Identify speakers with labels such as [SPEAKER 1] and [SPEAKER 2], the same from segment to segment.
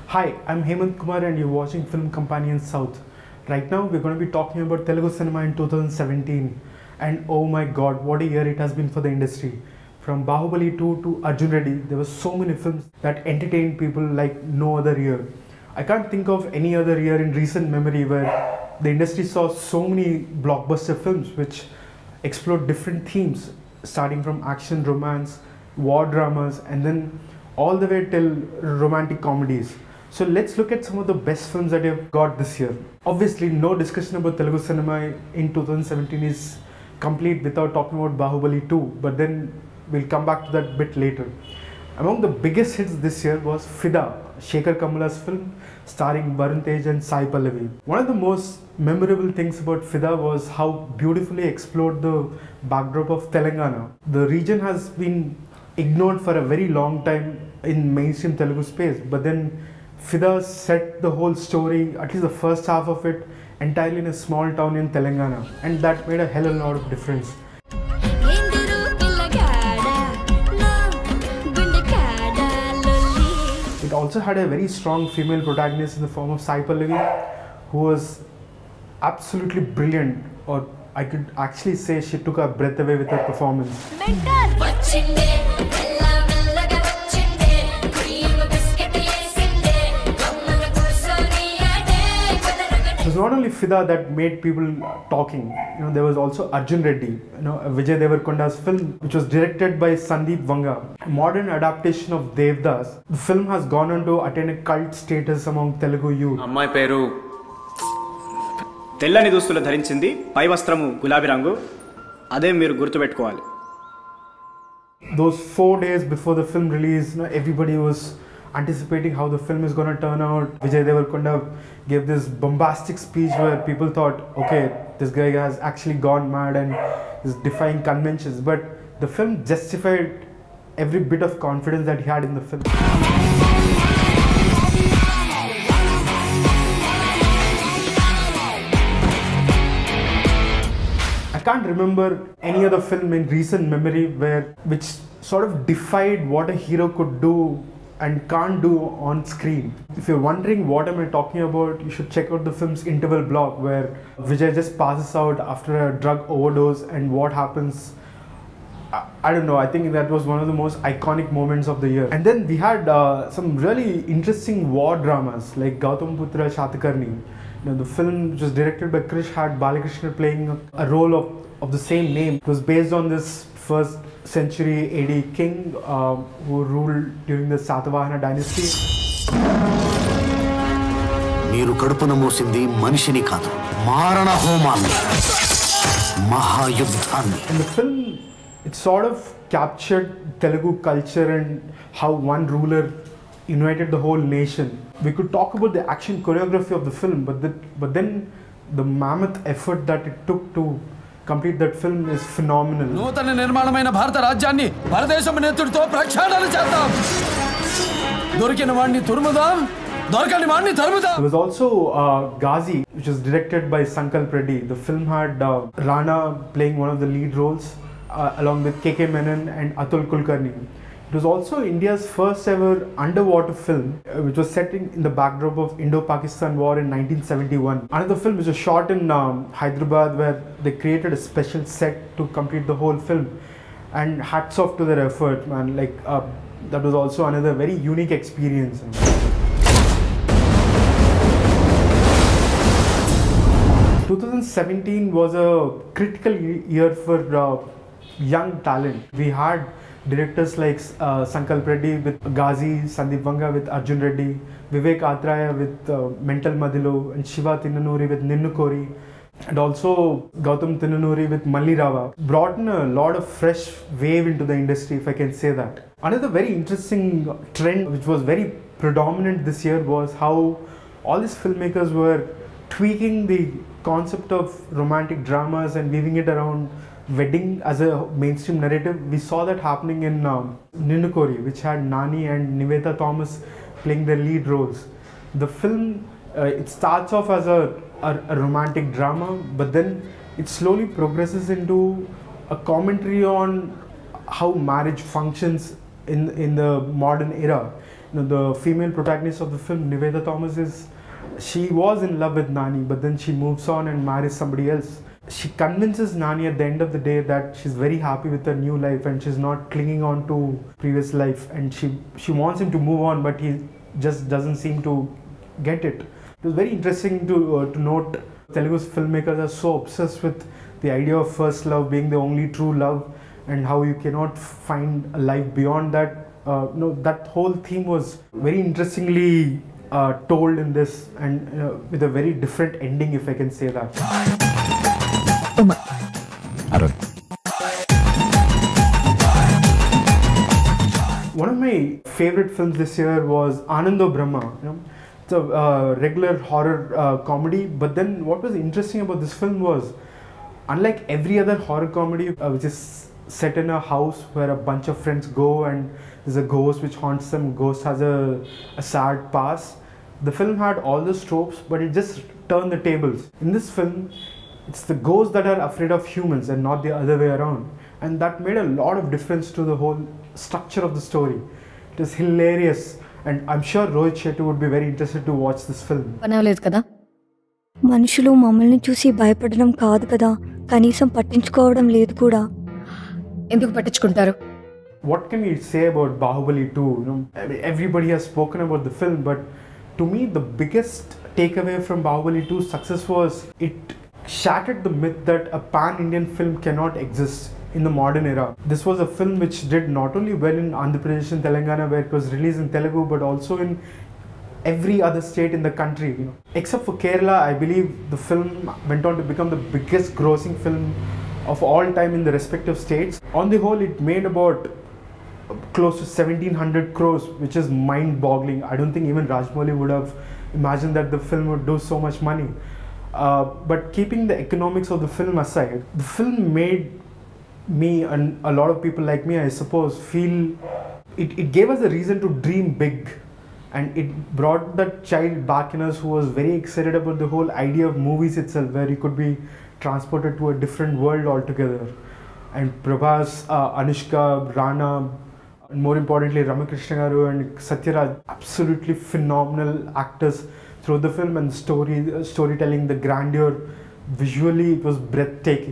[SPEAKER 1] Hi, I'm Hemanth Kumar and you're watching Film Companion South. Right now we're going to be talking about Telugu cinema in 2017 and oh my god, what a year it has been for the industry. From Baahubali 2 to Arjun Reddy, there were so many films that entertained people like no other year. I can't think of any other year in recent memory where the industry saw so many blockbuster films which explored different themes, starting from action, romance, war dramas, and then all the way till romantic comedies. So let's look at some of the best films that you've got this year. Obviously, no discussion about Telugu cinema in 2017 is complete without talking about Baahubali 2, but then we'll come back to that bit later. Among the biggest hits this year was Fidaa, Shekhar Kamala's film starring Varun Tej and Sai Pallavi. One of the most memorable things about Fidaa was how beautifully explored the backdrop of Telangana. The region has been ignored for a very long time in mainstream Telugu space, but then Fidaa set the whole story, at least the first half of it, entirely in a small town in Telangana, and that made a hell of a lot of difference. It also had a very strong female protagonist in the form of Sai Pallavi, who was absolutely brilliant, or I could actually say she took our breath away with her performance. It was not only Fidaa that made people talking. There was also Arjun Reddy, Vijay Deverakonda's film, which was directed by Sandeep Vanga. A modern adaptation of Devdas. The film has gone on to attain a cult status among Telugu youth.
[SPEAKER 2] అమ్మాయి పేరు తెల్లని దుస్తులు ధరించింది, పై వస్త్రము గులాబీ రంగు, అదే మీరు గుర్తుపెట్టుకోవాలి.
[SPEAKER 1] Those 4 days before the film release, everybody was anticipating how the film is going to turn out. Vijay Deverakonda gave this bombastic speech where people thought, okay, this guy has actually gone mad and is defying conventions. But the film justified every bit of confidence that he had in the film. I can't remember any other film in recent memory which sort of defied what a hero could do and can't do on screen. If you're wondering what am I talking about, you should check out the film's interval block where Vijay just passes out after a drug overdose, and what happens, I don't know, I think that was one of the most iconic moments of the year. And then we had some really interesting war dramas like Gauthama puthra, Satakarni. The film, which was directed by Krish, had Balakrishna playing a role of the same name. It was based on this first century AD king who ruled during the Satavahana dynasty.
[SPEAKER 3] మీరు కడుపున మోసింది మనిషిని కాదు, మారణ హోమాన్ని, మహాయుద్ధాన్ని.
[SPEAKER 1] In the film, it sort of captured Telugu culture and how one ruler united the whole nation. We could talk about the action choreography of the film, but then the mammoth effort that it took to complete that film is phenomenal.
[SPEAKER 4] నూతన నిర్మాణమైన భారత రాజ్యాన్ని భారతదేశం నేతృత్వంతో ప్రక్షాళన చేద్దాం. దొరికిన వాడిని తురుముదాం, దొరకని వాడిని తరుముదాం.
[SPEAKER 1] There was also Ghazi, which was directed by Sankalp Reddy. The film had Rana playing one of the lead roles along with KK Menon and Atul Kulkarni. It was also India's first ever underwater film, which was set in the backdrop of Indo-Pakistan War in 1971. Another film which was shot in Hyderabad, where they created a special set to complete the whole film. And hats off to their effort, man. That was also another very unique experience. 2017 was a critical year for young talent. We had directors like Sankalp Reddy with Ghazi, Sandeep Vanga with Arjun Reddy, Vivek Atraya with Mental Madhilo, and Shiva Tinanuri with Ninnu Kori, and also Gautam Tinanuri with Malli Rava. Brought in a lot of fresh wave into the industry, if I can say that. Another very interesting trend which was very predominant this year was how all these filmmakers were tweaking the concept of romantic dramas and weaving it around wedding as a mainstream narrative. We saw that happening in Ninnu Kori, which had Nani and Nivetha Thomas playing their lead roles. The film, it starts off as a romantic drama, but then it slowly progresses into a commentary on how marriage functions in the modern era. the female protagonist of the film, Nivedha Thomas, she was in love with Nani, but then she moves on and marries somebody else. She convinces Nani at the end of the day that she's very happy with her new life and she's not clinging on to previous life, and she wants him to move on, but he just doesn't seem to get it. It was very interesting to note Telugu filmmakers are so obsessed with the idea of first love being the only true love, and how you cannot find a life beyond that. That whole theme was very interestingly told in this, and with a very different ending, if I can say that.
[SPEAKER 5] Arun.
[SPEAKER 1] One of my favorite films this year was Anando Brahma. It's a regular horror comedy, but then what was interesting about this film was, unlike every other horror comedy which is set in a house where a bunch of friends go and there's a ghost which haunts them, ghost has a sad past, the film had all the tropes, but it just turned the tables. In this film, it's the ghosts that are afraid of humans and not the other way around, and that made a lot of difference to the whole structure of the story. It is hilarious, and I'm sure Rohit Shetty would be very interested to watch this film.
[SPEAKER 6] పనవలేదు కదా, మనుషులు మమ్మల్ని చూసి భయపడడం కాదు కదా, కనీసం పట్టించుకోవడం లేదు కూడా. ఎందుకు పట్టించుకుంటారు?
[SPEAKER 1] What can we say about Baahubali 2? Everybody has spoken about the film, but to me the biggest takeaway from Baahubali 2's success was it shattered the myth that a pan-Indian film cannot exist in the modern era. This was a film which did not only well in Andhra Pradesh and Telangana, where it was released in Telugu, but also in every other state in the country. Except for Kerala, I believe the film went on to become the biggest grossing film of all time in the respective states. On the whole, it made about close to 1700 crores, which is mind-boggling. I don't think even Rajmouli would have imagined that the film would do so much money. But keeping the economics of the film aside, the film made me and a lot of people like me, I suppose, feel it gave us a reason to dream big, and it brought that child back in us who was very excited about the whole idea of movies itself, where you could be transported to a different world altogether. And Prabhas, Anushka, Rana, and more importantly Ramakrishna Garu and Satyaraj, absolutely phenomenal actors through the film, and storytelling, the grandeur, visually it was breathtaking.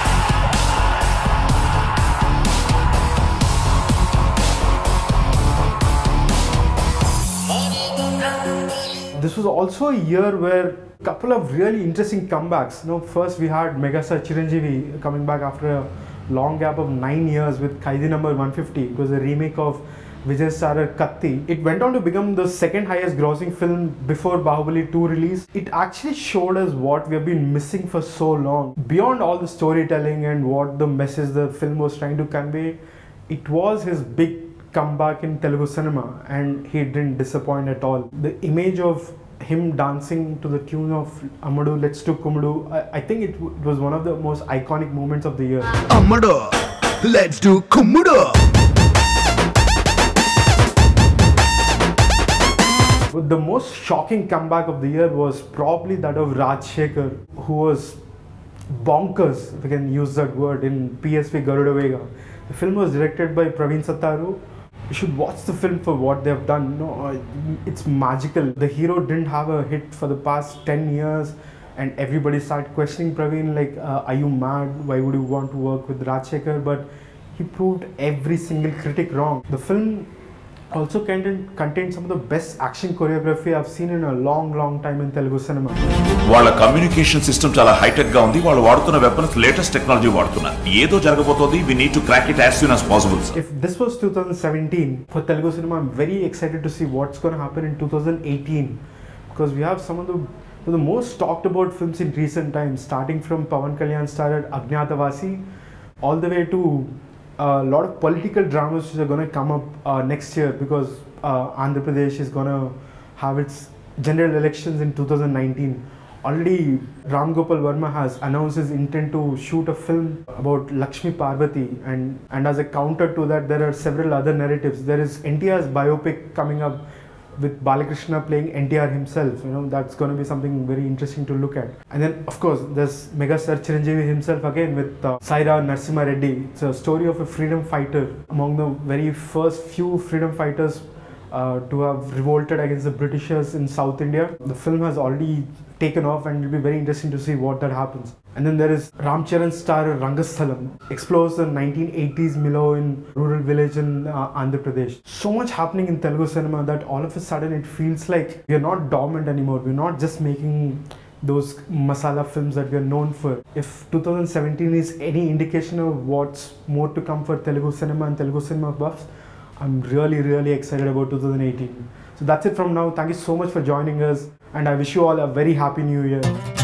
[SPEAKER 1] This was also a year where a couple of really interesting comebacks. First we had Megastar Chiranjeevi coming back after a long gap of 9 years with Kaidi number 150. It was a remake of Vijay starrer Katti. It went on to become the second highest grossing film before Baahubali 2 release. It actually showed us what we have been missing for so long. Beyond all the storytelling and what the message the film was trying to convey, it was his big comeback in Telugu cinema, and he didn't disappoint at all. The image of him dancing to the tune of Amadu, Let's Do Kumudu, I think it was one of the most iconic moments of the year.
[SPEAKER 3] Amadu, let's do Kumudu.
[SPEAKER 1] But the most shocking comeback of the year was probably that of Rajshekhar, who was bonkers, if I can use that word, in PSV Garuda Vega. The film was directed by Praveen Sattaru. You should watch the film for what they have done. It's magical. The hero didn't have a hit for the past 10 years, and everybody started questioning Praveen, like, are you mad? Why would you want to work with Rajshekhar? But he proved every single critic wrong. The film also contained some of the best action choreography I've seen in a long time in Telugu cinema.
[SPEAKER 5] వాళ్ళ communication system చాలా hi-tech గా ఉంది. వాళ్ళు వాడుతున్న weapons latest technology వాడుతున్నారు. ఏదో జరగబోతోంది. We need to crack it as soon as possible.
[SPEAKER 1] If this was 2017 for Telugu cinema, I'm very excited to see what's going to happen in 2018, because we have some of the most talked about films in recent times, starting from Pawan Kalyan starred Agnyatavasi all the way to a lot of political dramas which are going to come up next year, because Andhra Pradesh is going to have its general elections in 2019. Already Ram Gopal Verma has announced his intent to shoot a film about Lakshmi Parvati, and as a counter to that, there are several other narratives. There is NTR's biopic coming up with Balakrishna playing NTR himself. That's going to be something very interesting to look at. And then of course there's Megastar Chiranjeevi himself again with Saira Narasimha Reddy. It's a story of a freedom fighter, among the very first few freedom fighters to have revolted against the Britishers in South India. The film has already taken off, and it'll be very interesting to see what that happens. And then there is Ram Charan's star Rangasthalam, explores the 1980s Milo in rural village in Andhra Pradesh. So much happening in Telugu cinema that all of a sudden it feels like we are not dormant anymore. We're not just making those masala films that we are known for. If 2017 is any indication of what's more to come for Telugu cinema and Telugu cinema buffs, I'm really excited about 2018. So that's it from now. Thank you so much for joining us, and I wish you all a very happy new year.